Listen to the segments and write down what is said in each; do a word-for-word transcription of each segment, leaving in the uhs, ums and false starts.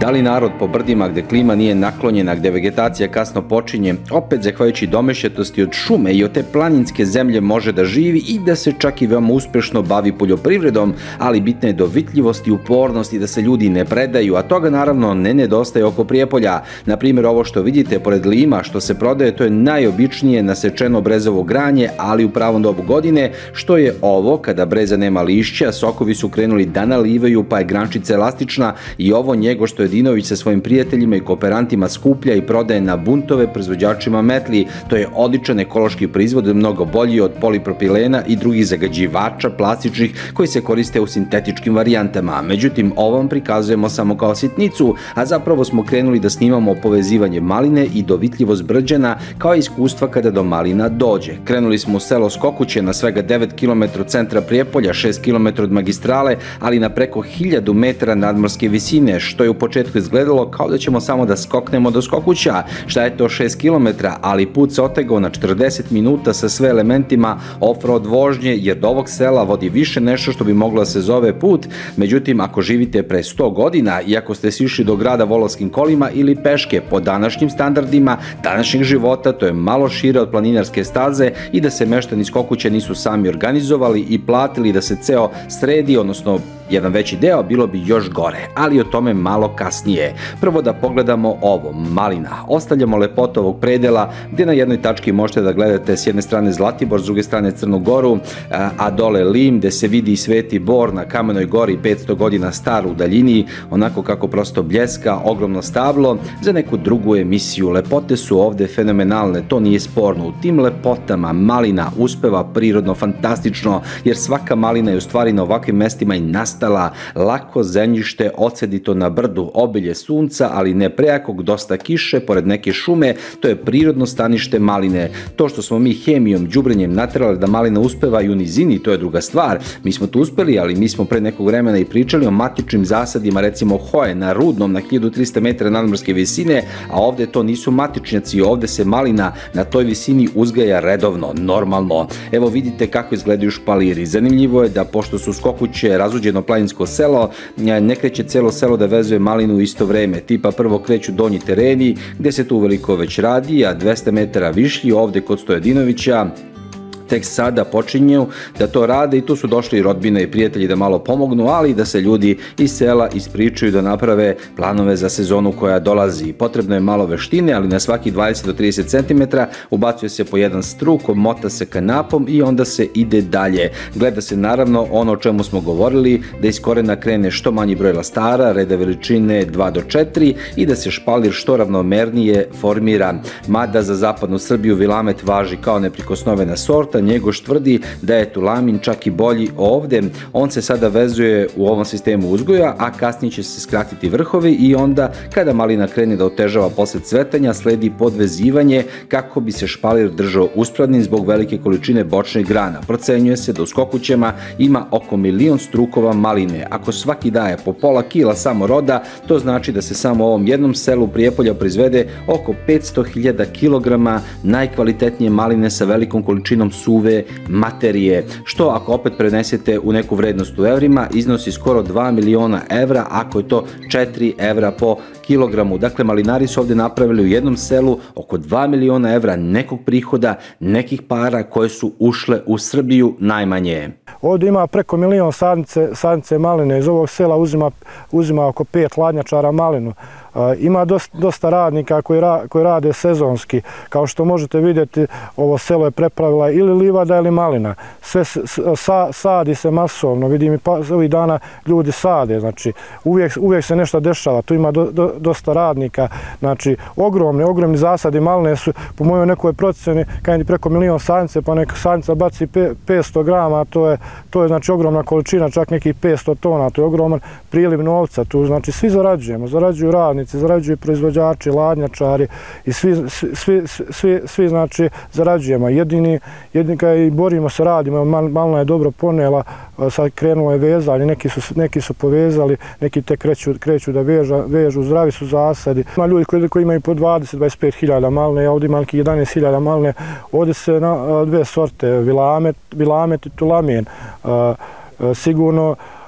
Da li narod po brdima gde klima nije naklonjena, gde vegetacija kasno počinje, opet zahvaljujući domešetosti od šume i od te planinske zemlje može da živi i da se čak i veoma uspešno bavi poljoprivredom, ali bitna je dovitljivost i upornost i da se ljudi ne predaju, a toga naravno ne nedostaje oko Prijepolja. Na primjer, ovo što vidite pored lima što se prodaje, to je najobičnije nasečeno brezovo granje, ali u pravom dobu godine, što je ovo kada breza nema lišća, sokovi su krenuli da nalivaju, pa je grančica elastična i ovo njego što Edinović sa svojim prijateljima i kooperantima skuplja i prodaje na buntove proizvođačima metli. To je odličan ekološki proizvod, mnogo bolji od polipropilena i drugih zagađivača plastičnih koji se koriste u sintetičkim varijantama. Međutim, ovo vam prikazujemo samo kao sitnicu, a zapravo smo krenuli da snimamo povezivanje maline i dovitljivost Brđana kao iskustva kada do malina dođe. Krenuli smo u selo Skokuće na svega devet kilometara od centra Prijepolja, šest kilometara od magistrale, ali na preko hiljadu metara nadmorske visine, što je u početku izgledalo kao da ćemo samo da skoknemo do Skokuća. Šta je to šest kilometara, ali put se otegao na četrdeset minuta sa sve elementima off-road vožnje, jer do ovog sela vodi više nešto što bi moglo da se zove put. Međutim, ako živite pre sto godina i ako ste sišli do grada volovskim kolima ili peške, po današnjim standardima današnjeg života, to je malo šire od planinarske staze i da se meštani Skokuća nisu sami organizovali i platili da se ceo sredi, odnosno jedan veći deo, bilo bi još gore, ali o tome malo kasnije. Prvo da pogledamo ovo, malina. Ostavljamo lepotu ovog predela gdje na jednoj tački možete da gledate s jedne strane Zlatibor, s druge strane Crnu Goru, a dole Lim gde se vidi Sveti Bor na Kamenoj gori, petsto godina star u daljini, onako kako prosto bljeska, ogromno stablo za neku drugu emisiju. Lepote su ovde fenomenalne, to nije sporno. U tim lepotama malina uspeva prirodno, fantastično, jer svaka malina je u stvari na ovakvim mestima i nastala. Lako zemljište, ocedito na brdu, obilje sunca, ali ne prejakog, dosta kiše, pored neke šume, to je prirodno stanište maline. To što smo mi hemijom, đubrenjem naterali da malina uspeva i u nizini, to je druga stvar. Mi smo to uspeli, ali mi smo pre nekog vremena i pričali o matičnim zasadima, recimo Hoje na Rudnom na hiljadu trista metara nadmorske visine, a ovde to nisu matičnjaci, ovde se malina na toj visini uzgaja redovno, normalno. Evo vidite kako izgledaju špaliri. Zanimljivo je da pošto su Skokuće razuđeno planinsko selo, ne kreće celo selo da vezuje malinu u isto vreme. Tipa prvo kreću donji tereni, gde se tu uveliko već radi, a dvesta metara višlji, ovde kod Stojadinovića, tek sada počinju da to rade i tu su došli i rodbine i prijatelji da malo pomognu, ali i da se ljudi iz sela ispričaju, da naprave planove za sezonu koja dolazi. Potrebno je malo veštine, ali na svaki dvadeset do trideset centimetara ubacuje se po jedan struk, mota se kanapom i onda se ide dalje. Gleda se naravno ono o čemu smo govorili, da iz korena krene što manji broj lastara, reda veličine dva do četiri i da se špalir što ravnomernije formira. Mada za zapadnu Srbiju Vilamet važi kao neprikosnovena sorta, Njegoš tvrdi da je Tulamin čak i bolji ovde. On se sada vezuje u ovom sistemu uzgoja, a kasnije će se skratiti vrhovi i onda kada malina krene da otežava posle cvetanja, sledi podvezivanje kako bi se špalir držao uspravnim zbog velike količine bočnih grana. Procenjuje se da u Skokućama ima oko milion strukova maline. Ako svaki daje po pola kila samo roda, to znači da se samo u ovom jednom selu Prijepolja proizvede oko petsto hiljada kilograma najkvalitetnije maline sa velikom količinom suve materije, što ako opet prenesete u neku vrednost u evrima, iznosi skoro dva miliona evra, ako je to četiri evra po kilogramu. Dakle, malinari su ovde napravili u jednom selu oko dva miliona evra nekog prihoda, nekih para koje su ušle u Srbiju najmanje. Ovdje ima preko milion sadnice, sadnice maline, iz ovog sela uzima, uzima oko pet hladnjačara malinu. Ima dosta, dosta radnika koji, ra, koji rade sezonski. Kao što možete vidjeti, ovo selo je prepravila ili livada ili malina. Sve sa, sadi se masovno, vidim i pa, ovih dana ljudi sade, znači uvijek, uvijek se nešto dešava, tu ima do, do, dosta radnika, znači ogromni, ogromni zasadi maline su, po mojoj nekoj procjeni, kad je preko milion sadnice, pa neka sadnica baci petsto grama, to je, to je znači ogromna količina, čak nekih petsto tona, to je ogroman priliv novca, tu znači svi zarađujemo, zarađuju radnici, zarađuju proizvođači, ladnjačari i svi, svi, svi, svi znači zarađujemo. Jedini, jedini kad i borimo se, radimo, malina je dobro ponela, sad krenulo je vezanje, neki su, neki su povezali, neki te kreću, kreću da veža, vežu, zdravi su zasadi. Ima ljudi koji, koji imaju po dvadeset do dvadeset pet hiljada maline, ja ovdje imam jedanaest hiljada maline, ovdje se na dve sorte, Vilamet, Vilamet i Tulamin. Sigurno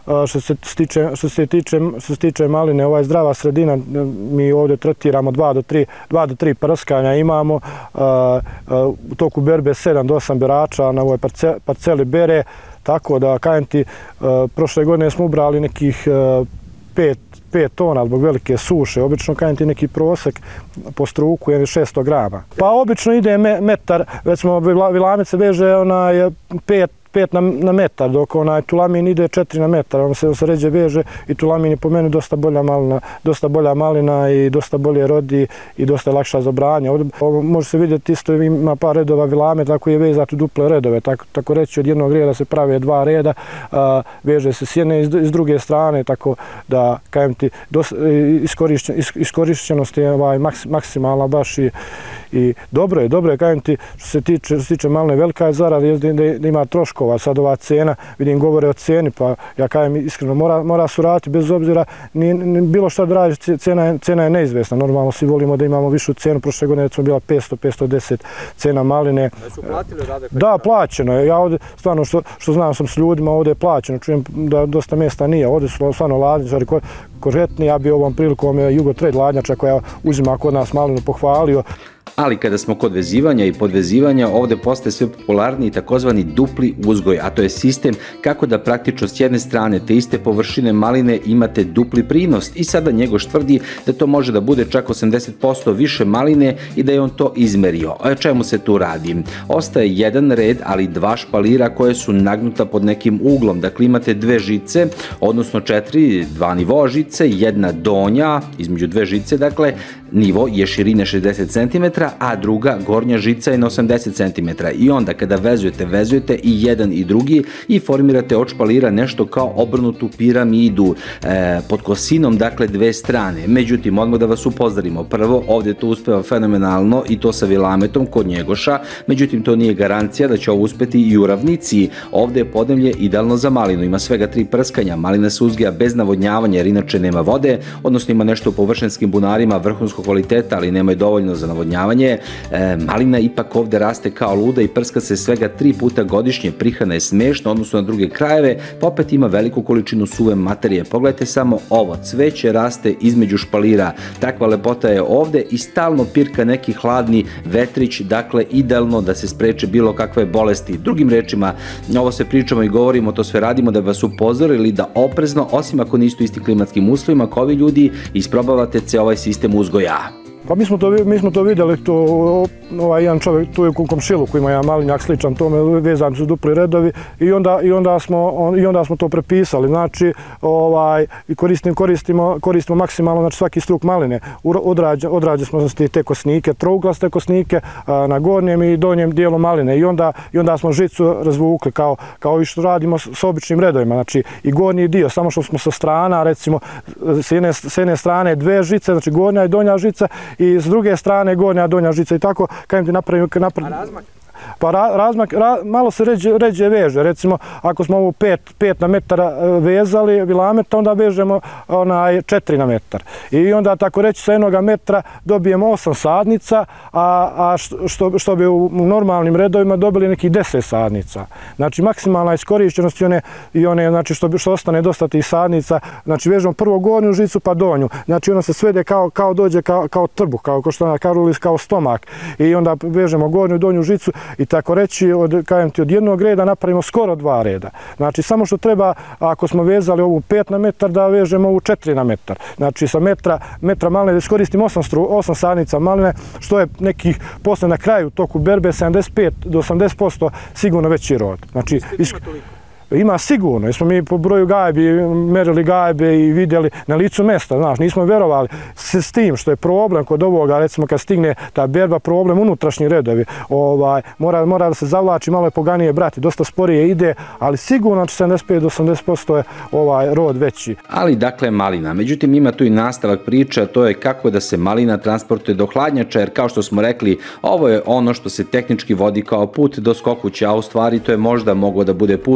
što se tiče, što se tiče, što se tiče maline, ovaj zdrava sredina, mi ovdje tretiramo dva do tri prskanja, imamo u toku berbe sedam do osam berača na ovoj parceli bere, tako da, kažem ti, prošle godine smo ubrali nekih pet tona zbog velike suše. Obično, kažem ti, neki prosek po struku je šesto grama. Pa obično ide metar, recimo vilamec se veže onaj pet pet na metar, dok onaj tulamin ide četiri na metar, on se ređe veže i tulamin je po meni dosta bolja malina, dosta bolja malina i dosta bolje rodi i dosta lakša za branje. Može se vidjeti isto ima par redova vilame, tako je vezat u duple redove, tako reći od jednog reda se prave dva reda, veže se s jedne i s druge strane, tako da, kajem ti, iskorišćenost je maksimalna baš i dobro je, dobro je, kajem ti, što se tiče maline, velika je zarada da ima troškova. Sad ova cena, vidim govore o cijeni, pa ja kajem iskreno mora suraditi bez obzira bilo šta da radiš, cena je neizvesna. Normalno svi volimo da imamo višu cenu, prošle godine smo bila petsto do petsto deset cena maline. Da su platili rade? Da, plaćeno je. Ja ovdje, stvarno što znam sam s ljudima, ovdje je plaćeno. Čujem da dosta mjesta nije. Ovdje su stvarno ladnjačari korektni. Ja bi ovom prilikom Jugo Trade ladnjača koja uzima kod nas malinu pohvalio. Ali kada smo kod vezivanja i podvezivanja, ovdje postaje sve popularniji takozvani dupli uzgoj, a to je sistem kako da praktično s jedne strane te iste površine maline imate dupli prinos i sada Njegoš tvrdi da to može da bude čak osamdeset posto više maline i da je on to izmerio. O čemu se tu radi? Ostaje jedan red, ali dva špalira koje su nagnuta pod nekim uglom. Dakle, imate dve žice, odnosno četiri, dva nivoa žice, jedna donja, između dve žice, dakle, nivo je širine šezdeset centimetara, a druga gornja žica je na osamdeset centimetara. I onda kada vezujete, vezujete i jedan i drugi i formirate od špalira nešto kao obrnutu piramidu e, pod kosinom, dakle dve strane. Međutim, odmah da vas upozorimo, prvo, ovdje to uspeva fenomenalno i to sa vilametom kod Njegoša, međutim to nije garancija da će ovo uspeti i u ravnici. Ovdje je podneblje idealno za malinu, ima svega tri prskanja, malina se uzgaja bez navodnjavanja jer inače nema vode, odnosno ima nešto u površinskim bunarima vrhunskog kvaliteta, ali nema je dovoljno za navodnjavanje. E, malina ipak ovdje raste kao luda i prska se svega tri puta godišnje, prihrana je smešna, odnosno na druge krajeve, pa opet ima veliku količinu suve materije. Pogledajte samo ovo, cveće raste između špalira, takva lepota je ovdje i stalno pirka neki hladni vetrić, dakle idealno da se spreče bilo kakve bolesti. Drugim rečima, ovo se pričamo i govorimo, to sve radimo da vas upozorili da oprezno, osim ako niste u istim klimatskim uslovima kao ovi ljudi, isprobavate ce ovaj sistem uzgoja. Pa mi smo to, mi smo to vidjeli, to, ovaj jedan čovjek tu je u komšilu koji ima jedan malinjak sličan tome, vezani su dupli redovi i onda, i onda, smo, on, i onda smo to prepisali. Znači, ovaj, koristimo, koristimo, koristimo maksimalno, znači svaki struk maline. Odrađe, odrađe smo znači, te kosnike, trouglaste kosnike a, na gornjem i donjem dijelu maline i onda, i onda smo žicu razvukli kao, kao i što radimo s, s običnim redovima. Znači, i gornji dio, samo što smo sa strana, recimo, s jedne, s jedne strane dve žice, znači gornja i donja žica, i s druge strane gornja, donja žica i tako, kajem ti napravim... A razmak? Pa razmak, malo se ređe veže, recimo ako smo ovu pet na metar vezali vilameta, onda vežemo četiri na metar. I onda tako reći sa jednoga metra dobijemo osam sadnica, a što bi u normalnim redovima dobili nekih deset sadnica. Znači maksimalna iskorišćenost i one što ostane dosta tih sadnica, znači vežemo prvo gornju žicu pa donju, znači ona se svede kao dođe kao trbuh, kao stomak i onda vežemo gornju i donju žicu i tako reći, od, kajem ti, od jednog reda napravimo skoro dva reda. Znači, samo što treba, ako smo vezali ovu pet na metar, da vežemo ovu četiri na metar. Znači, sa metra, metra maline, da iskoristimo osam sadnica maline, što je nekih, posle na kraju toku berbe, sedamdeset pet do osamdeset posto sigurno veći rod. Znači, ima sigurno, jer smo mi po broju gajbi merili gajbe i vidjeli na licu mesta, znaš, nismo verovali s tim što je problem kod ovoga, recimo kad stigne ta berba, problem unutrašnji redovi, ovaj, mora, mora da se zavlači, malo je poganije brati, dosta sporije ide, ali sigurno sedamdeset pet do osamdeset posto je ovaj rod veći. Ali dakle malina, međutim ima tu i nastavak priča, to je kako da se malina transportuje do hladnjača, jer kao što smo rekli, ovo je ono što se tehnički vodi kao put do Skokuća, a u stvari to je možda moglo da bude put u šesnaestom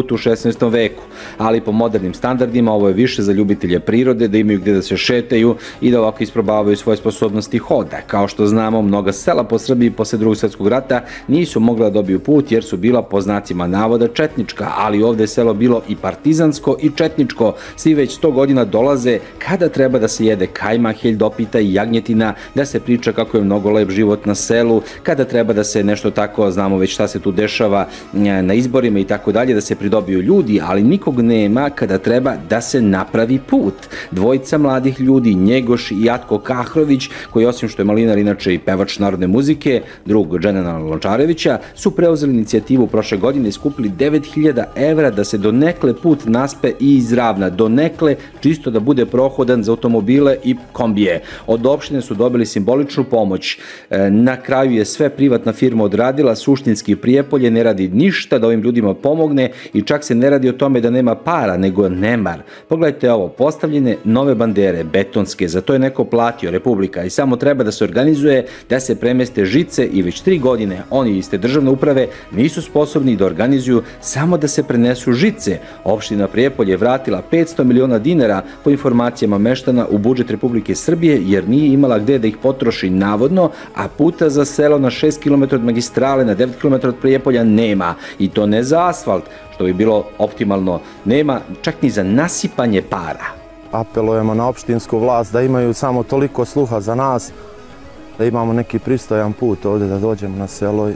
osamnaestom veku, ali po modernim standardima ovo je više za ljubitelje prirode, da imaju gdje da se šetaju i da ovako isprobavaju svoje sposobnosti hoda. Kao što znamo, mnoga sela po Srbiji posle drugog svjetskog rata nisu mogla da dobiju put jer su bila po znacima navoda četnička, ali ovdje je selo bilo i partizansko i četničko. Svi već sto godina dolaze kada treba da se jede kajmak, heljdopita i jagnjetina, da se priča kako je mnogo lep život na selu, kada treba da se nešto tako, znamo već šta se tu dešava na izborima i tako dalje, da se pridobiju ljudi, ali nikog nema kada treba da se napravi put. Dvojica mladih ljudi, Njegoš i Atko Kahrović, koji osim što je malinar inače i pevač narodne muzike, drug Dženana Lončarevića, su preuzeli inicijativu prošle godine i skupili devet hiljada evra da se donekle put naspe i izravna, donekle čisto da bude prohodan za automobile i kombije. Od opštine su dobili simboličnu pomoć. Na kraju je sve privatna firma odradila, suštinski Prijepolje ne radi ništa da ovim ljudima pomogne i čak se ne radi o tome da nema para, nego nemar. Pogledajte ovo, postavljene nove bandere, betonske, za to je neko platio, Republika, i samo treba da se organizuje, da se premeste žice i već tri godine oni iz te državne uprave nisu sposobni da organizuju samo da se prenesu žice. Opština Prijepolje je vratila petsto miliona dinara po informacijama meštana u budžet Republike Srbije jer nije imala gde da ih potroši navodno, a puta za selo na šest kilometara od magistrale, na devet kilometara od Prijepolja nema. I to ne za asfalt, što bi bilo optimalno, nema čak ni za nasipanje para. Apelujemo na opštinsku vlast da imaju samo toliko sluha za nas, da imamo neki pristojan put ovdje da dođemo na selo i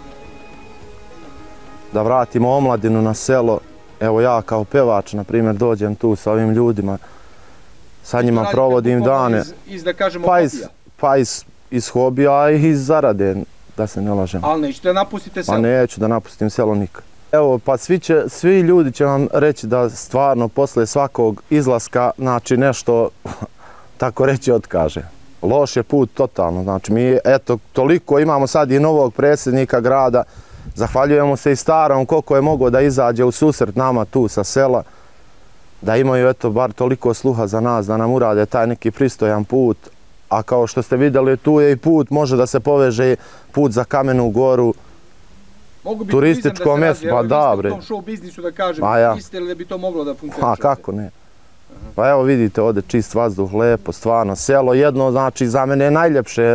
da vratimo omladinu na selo. Evo ja kao pevač, na primjer, dođem tu sa ovim ljudima, sa njima provodim dane. Iz, da kažemo, pa iz, pa iz, iz hobija i iz zarade, da se ne lažemo. Ali nećete da napustite selo? Pa neću da napustim selo nikad. Evo, pa svi, će, svi ljudi će vam reći da stvarno posle svakog izlaska, znači nešto, tako reći, otkaže. Loš je put totalno, znači mi, eto, toliko imamo sad i novog predsjednika grada, zahvaljujemo se i starom koliko je mogao da izađe u susret nama tu sa sela, da imaju, eto, bar toliko sluha za nas, da nam urade taj neki pristojan put, a kao što ste vidjeli, tu je i put, može da se poveže put za Kamenu goru, turističko mjesto, pa da bre. U tom show biznisu da kažem, mislite li da bi to moglo da funkcioniše? Pa kako ne. Pa evo vidite ovdje čist vazduh, lepo, stvarno, selo jedno, znači za mene je najljepše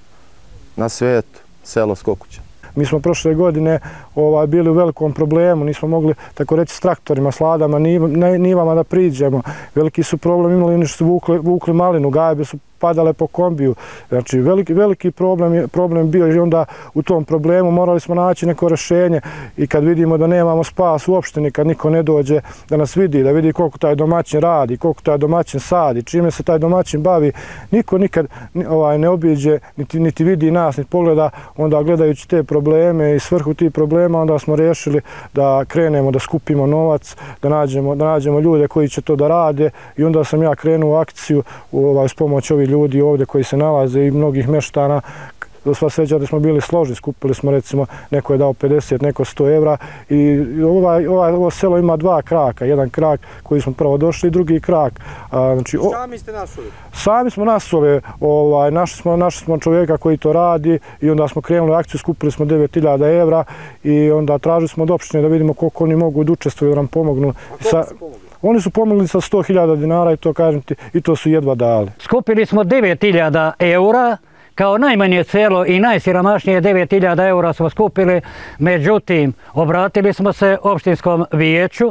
na svijetu, selo Skokuća. Mi smo prošle godine ovaj, bili u velikom problemu, nismo mogli, tako reći, s traktorima, sladama, nivama da priđemo. Veliki su problem imali, oni su vukli, vukli malinu, gajbe su padale po kombiju. Znači, veliki, veliki problem je problem bio i onda u tom problemu morali smo naći neko rješenje i kad vidimo da nemamo spas u opštini, kad niko ne dođe da nas vidi, da vidi koliko taj domaćin radi, koliko taj domaćin sadi, čime se taj domaćin bavi, niko nikad ovaj, ne obiđe, niti, niti vidi nas, niti pogleda, onda gledajući te probleme i svrhu tih problema, onda smo rješili da krenemo, da skupimo novac, da nađemo, da nađemo ljude koji će to da rade i onda sam ja krenuo u akciju ovaj, s pomoć ovih ljudi ovdje koji se nalaze i mnogih meštana. Do sva sreća da smo bili složni, skupili smo recimo, neko je dao pedeset, neko sto evra i ovaj, ovaj, ovo selo ima dva kraka, jedan krak koji smo prvo došli i drugi krak. A, znači, o, sami ste nasuli? Sami smo nasuli, ovaj, našli, smo, našli smo čovjeka koji to radi i onda smo krenuli u akciju, skupili smo devet hiljada evra i onda tražili smo od opštine da vidimo koliko oni mogu da učestvuju da nam pomognu. A koliko su pomogli? Oni su pomogli sa sto hiljada dinara i to kažem ti, i to su jedva dali. Skupili smo devet hiljada eura, kao najmanje selo i najsiromašnije devet hiljada eura smo skupili, međutim, obratili smo se opštinskom vijeću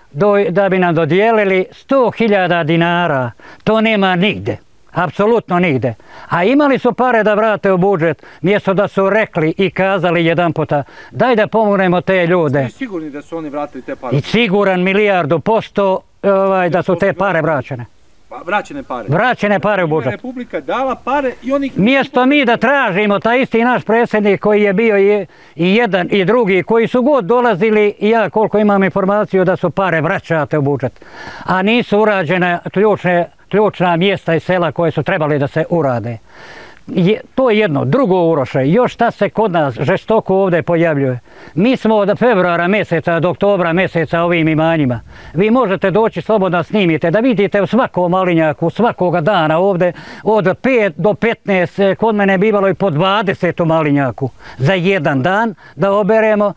da bi nam dodijelili sto hiljada dinara. To nema nigde, apsolutno nigde. A imali su pare da vrate u budžet, mjesto da su rekli i kazali jedan puta, daj da pomognemo te ljude. Ste sigurni da su oni vratili te pare? I siguran milijardu posto ovaj, da su te pare vraćene. Vraćene pare. Vraćene pare u budžet. Republika dala pare i oni... Mjesto mi da tražimo, taj isti naš predsjednik koji je bio i, i jedan i drugi, koji su god dolazili, i ja koliko imam informaciju da su pare vraćate u budžet, a nisu urađene ključne, ključna mjesta i sela koje su trebali da se urade. Je, to je jedno. Drugo, Uroše, još šta se kod nas žestoko ovdje pojavljuje. Mi smo od februara mjeseca do oktobra mjeseca ovim imanjima. Vi možete doći slobodno snimite da vidite u svakom malinjaku, svakoga dana ovdje od pet do petnaest, kod mene bivalo i po dvadeset u malinjaku za jedan dan da oberemo.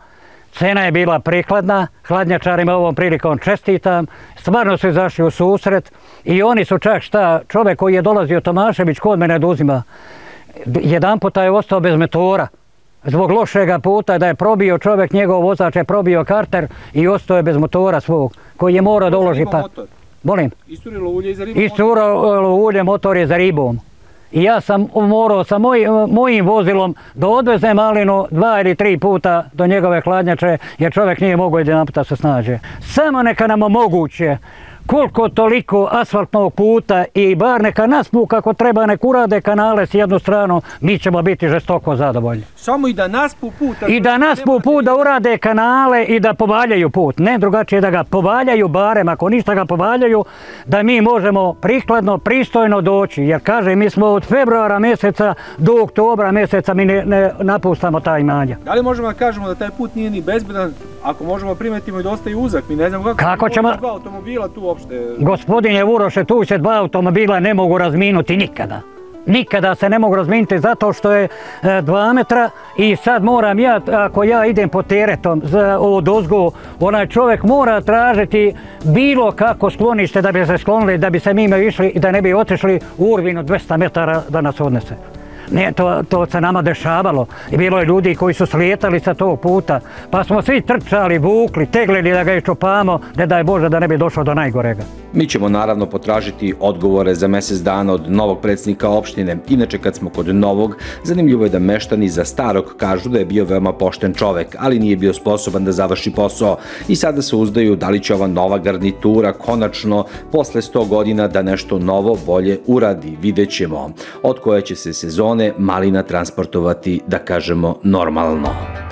cena je bila prikladna, hladnjačarima ovom prilikom čestitam, stvarno su izašli u susret i oni su čak šta, čovjek koji je dolazio Tomašević kod mene da uzima, jedan puta je ostao bez motora. Zbog lošega puta da je probio čovjek, njegov vozač je probio karter i ostao je bez motora svog, koji je morao da uloži pa... Molim? Isturilo ulje za ribom? Isturilo ulje, motor je za ribom. I ja sam morao sa moj, mojim vozilom da odvezem malinu dva ili tri puta do njegove hladnjače, jer čovjek nije mogao jedan puta se snađe. Samo neka nam omoguće koliko toliko asfaltnog puta i bar neka naspu kako treba, nek urade kanale s jednu stranu, mi ćemo biti žestoko zadovoljni. Samo i da naspu put? I da naspu put, da urade kanale i da povaljaju put. Ne drugačije da ga povaljaju barem, ako ništa ga povaljaju, da mi možemo prikladno, pristojno doći. Jer kaže, mi smo od februara mjeseca do oktobra mjeseca mi ne, ne napustamo ta imanja. Da li možemo da kažemo da taj put nije ni bezbedan, ako možemo primetimo i dosta i uzak? Mi ne znam kako, kako ćemo... dva automobila tu uopšte. Gospodine Uroše, tu se dva automobila ne mogu razminuti nikada. Nikada se ne mogu razminuti zato što je e, dva metra i sad moram ja, ako ja idem po teretom za ovo dozgo, onaj čovjek mora tražiti bilo kako sklonište da bi se sklonili, da bi se mimo išli i da ne bi otišli u urvinu dvesta metara da nas odnese. Ne, to, to se nama dešavalo i bilo je ljudi koji su slijetali sa tog puta, pa smo svi trčali, vukli, teglili da ga iščupamo, ne daj Bože da ne bi došlo do najgorega. Mi ćemo naravno potražiti odgovore za mjesec dana od novog predsjednika opštine. Inače, kad smo kod novog, zanimljivo je da meštani za starog kažu da je bio veoma pošten čovek, ali nije bio sposoban da završi posao. I sada se uzdaju da li će ova nova garnitura konačno, posle sto godina, da nešto novo, bolje uradi. Vidjet ćemo od koje će se sezone malina transportovati, da kažemo, normalno.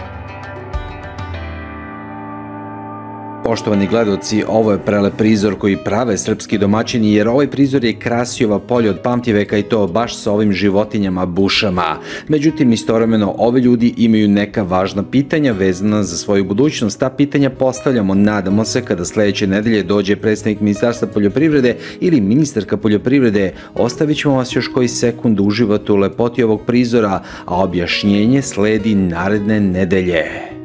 Poštovani gledoci, ovo je prelep prizor koji prave srpski domaćini, jer ovaj prizor je krasio ova polje od pamtiveka i to baš sa ovim životinjama bušama. Međutim, istovremeno, ovi ljudi imaju neka važna pitanja vezana za svoju budućnost. Ta pitanja postavljamo, nadamo se, kada sljedeće nedelje dođe predstavnik Ministarstva poljoprivrede ili ministarka poljoprivrede. Ostavit ćemo vas još koji sekund uživati u lepoti ovog prizora, a objašnjenje sledi naredne nedelje.